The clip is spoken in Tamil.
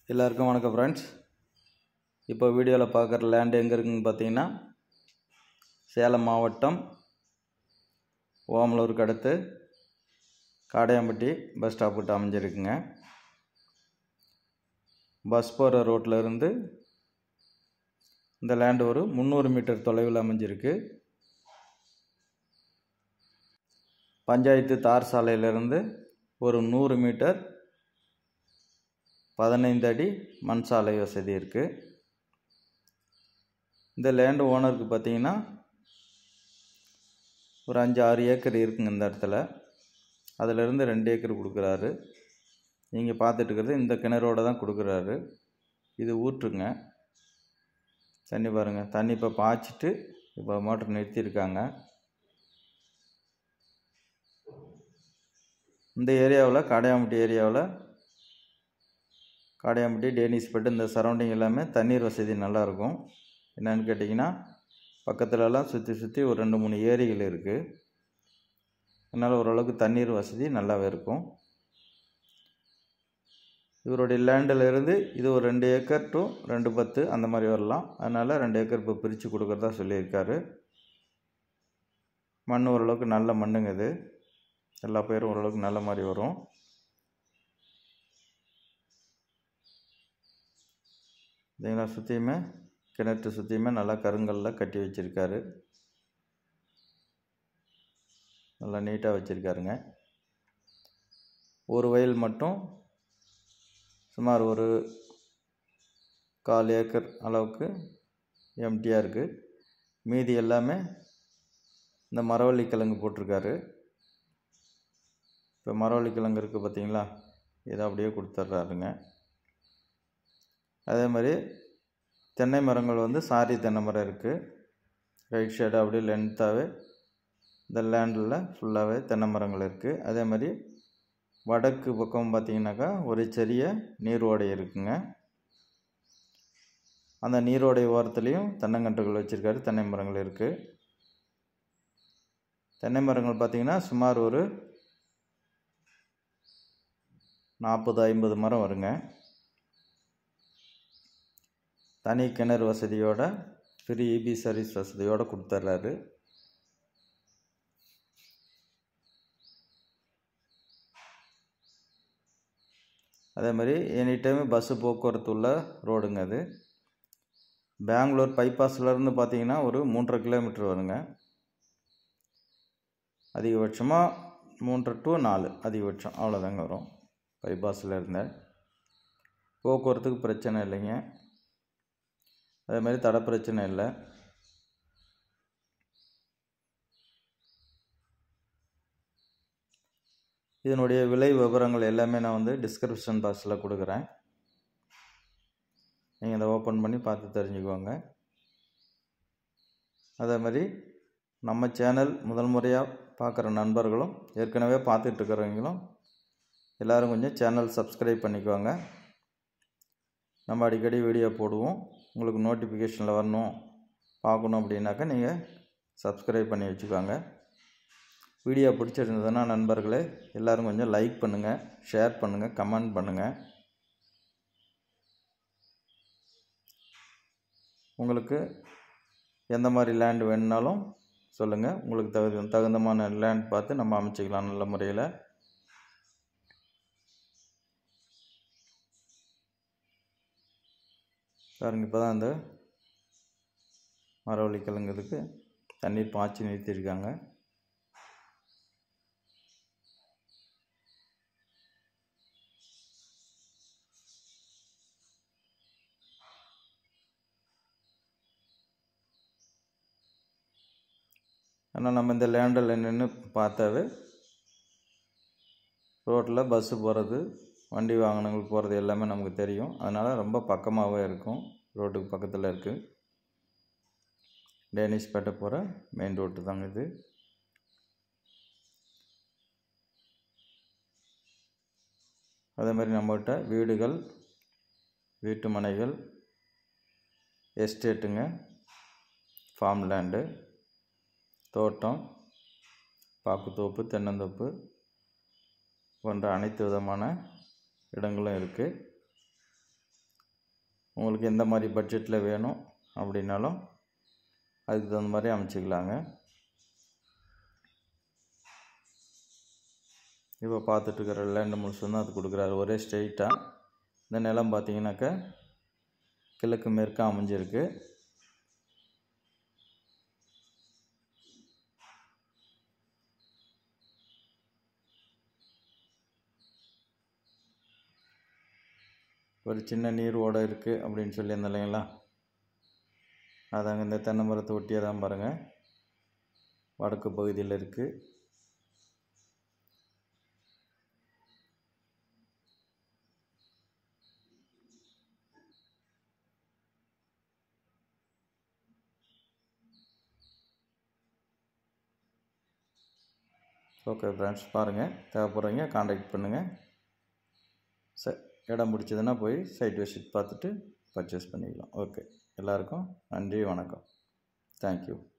எல்லாருக்கும் வணக்கம் ஃப்ரெண்ட்ஸ். இப்போ வீடியோவில் பார்க்குற லேண்ட் எங்கே இருக்குதுன்னு பார்த்தீங்கன்னா, சேலம் மாவட்டம் ஓமலூருக்கு அடுத்து காடையாம்பட்டி பஸ் ஸ்டாப்பிட்ட அமைஞ்சிருக்குங்க. பஸ் போகிற ரோட்டில் இருந்து இந்த லேண்டு ஒரு 300 மீட்டர் தொலைவில் அமைஞ்சிருக்கு. பஞ்சாயத்து தார் சாலையிலிருந்து ஒரு 100 மீட்டர் 15 அடி மண் சாலை வசதி இருக்குது. இந்த லேண்டு ஓனருக்கு பார்த்தீங்கன்னா ஒரு 5-6 ஏக்கர் இருக்குங்க இந்த இடத்துல. அதிலிருந்து 2 ஏக்கர் கொடுக்குறாரு. நீங்கள் பார்த்துட்டு இருக்கிறது இந்த கிணறோடு தான் கொடுக்குறாரு. இது ஊற்றுங்க. தண்ணி பாருங்கள், தண்ணி இப்போ பாய்ச்சிட்டு இப்போ மோட்டர் நிறுத்தியிருக்காங்க. இந்த ஏரியாவில் காடையாம்பட்டி டேனிஷ்பேட் இந்த சரௌண்டிங் எல்லாமே தண்ணீர் வசதி நல்லாயிருக்கும். என்னென்னு கேட்டிங்கன்னா, பக்கத்துலலாம் சுற்றி ஒரு 2-3 ஏரிகள் இருக்குது. அதனால் ஓரளவுக்கு தண்ணீர் வசதி நல்லாவே இருக்கும். இவருடைய லேண்டில் இருந்து இது ஒரு 2 ஏக்கர் டு 210 அந்த மாதிரி வரலாம். அதனால் 2 ஏக்கர் இப்போ பிரித்து கொடுக்குறதா சொல்லியிருக்காரு. மண் ஓரளவுக்கு நல்ல மண்ணுங்க. இது எல்லா பயிரும் ஓரளவுக்கு நல்ல மாதிரி வரும். இதெல்லாம் சுற்றியுமே கிணற்று சுற்றியுமே நல்லா கருங்கல்லில் கட்டி வச்சுருக்காரு. நல்லா நீட்டாக வச்சுருக்காருங்க. ஒரு வயல் மட்டும் சுமார் ஒரு 1/4 ஏக்கர் அளவுக்கு எம்டியாக இருக்குது. மீதி எல்லாமே இந்த மரவள்ளி கிழங்கு போட்டிருக்காரு. இப்போ மரவள்ளி கிழங்கு இருக்குது பார்த்தீங்களா, இதை அப்படியே கொடுத்துட்றாருங்க. அதே மாதிரி தென்னை மரங்கள் சாரி தென்னை மரம் இருக்குது. ரைட் சைடு அப்படியே லென்த்தாகவே இந்த லேண்டில் ஃபுல்லாகவே தென்னை மரங்கள் இருக்குது. அதே மாதிரி வடக்கு பக்கம் பார்த்திங்கனாக்கா ஒரு சிறிய நீரோடை இருக்குங்க. அந்த நீரோடை ஓரத்துலேயும் தென்னங்கன்றுகள் வச்சுருக்காரு. தென்னை மரங்கள் இருக்குது. தென்னை மரங்கள் பார்த்திங்கன்னா சுமார் ஒரு 40-50 மரம் வருங்க. தனி கிணறு வசதியோட ஃப்ரீ இபி சர்வீஸ் வசதியோடு கொடுத்துட்றாரு. அதே மாதிரி எனி டைம் பஸ்ஸு போக்குவரத்து உள்ள ரோடுங்க. அது பெங்களூர் பைபாஸ்லேருந்து பார்த்தீங்கன்னா ஒரு 3.5 கிலோமீட்டர் வருங்க. அதிகபட்சமாக 3 to 4 அதிகபட்சம் அவ்வளோதாங்க வரும். பைபாஸில் இருந்த போக்குவரத்துக்கு பிரச்சனை இல்லைங்க. அதே மாதிரி தடை பிரச்சனை இல்லை. இதனுடைய விலை விவரங்கள் எல்லாமே நான் டிஸ்கிரிப்ஷன் பாக்ஸில் கொடுக்குறேன். நீங்கள் அதை ஓப்பன் பண்ணி பார்த்து தெரிஞ்சுக்குவாங்க. அதே மாதிரி நம்ம சேனல் முதல் முறையாக பார்க்குற நண்பர்களும் ஏற்கனவே பார்த்துட்டு இருக்கிறவங்களும் எல்லோரும் கொஞ்சம் சேனல் சப்ஸ்கிரைப் பண்ணிக்குவாங்க. நம்ம அடிக்கடி வீடியோ போடுவோம். உங்களுக்கு நோட்டிஃபிகேஷனில் வரணும் பார்க்கணும் அப்படின்னாக்கா நீங்கள் சப்ஸ்கிரைப் பண்ணி வச்சுக்கோங்க. வீடியோ பிடிச்சிருந்ததுன்னா நண்பர்களே எல்லோரும் கொஞ்சம் லைக் பண்ணுங்கள், ஷேர் பண்ணுங்கள், கமெண்ட் பண்ணுங்கள். உங்களுக்கு எந்த மாதிரி லேண்ட் வேணுனாலும் சொல்லுங்கள். உங்களுக்கு தகுந்தமான லேண்ட் பார்த்து நம்ம அமைச்சிக்கலாம் நல்ல முறையில். பாருங்க, இப்போ தான் அந்த மரவள்ளி கிழங்குக்கு தண்ணீர் பாய்ச்சி நிறுத்தியிருக்காங்க. ஆனால் நம்ம இந்த லேண்டில் நின்று பார்த்தாவே ரோட்டில் பஸ்ஸு போகிறது, வண்டி வாகனங்கள் போகிறது எல்லாமே நமக்கு தெரியும். அதனால் ரொம்ப பக்கமாகவே இருக்கும். ரோட்டுக்கு பக்கத்தில் இருக்குது. டேனிஷ்பேட்டை போகிற மெயின் ரோட்டு தாங்க இது. அதே மாதிரி நம்மகிட்ட வீடுகள், வீட்டு மனைகள், எஸ்டேட்டுங்க, ஃபார்ம் லேண்டு, தோட்டம், பாக்குத்தோப்பு, தென்னந்தோப்பு போன்ற அனைத்து விதமான இடங்களும் இருக்குது. உங்களுக்கு எந்த மாதிரி பட்ஜெட்டில் வேணும் அப்படின்னாலும் அதுக்கு தகுந்த மாதிரி அமைச்சிக்கலாங்க. இப்போ பார்த்துட்ருக்கிற லேண்டு முழுசும் தான் அது கொடுக்குறாரு ஒரே ஸ்ட்ரெயிட்டாக. இந்த நிலம் பார்த்தீங்கன்னாக்கா கிழக்கு மேற்காக அமைஞ்சிருக்கு. ஒரு சின்ன நீர் ஓடை இருக்குது அப்படின்னு சொல்லியிருந்தேன் இல்லைங்களா, அதாங்க இந்த தென்னை மரத்தை ஒட்டியே தான் பாருங்கள் வடக்கு பகுதியில் இருக்குது. ஓகே ஃப்ரெண்ட்ஸ், பாருங்கள், தேவைப்படுறீங்க காண்டாக்ட் பண்ணுங்கள். இடம் பிடிச்சதுன்னா போய் சைட் விசிட் பார்த்துட்டு பர்ச்சேஸ் பண்ணிக்கலாம். ஓகே, எல்லாருக்கும் நன்றி, வணக்கம், தேங்க்யூ.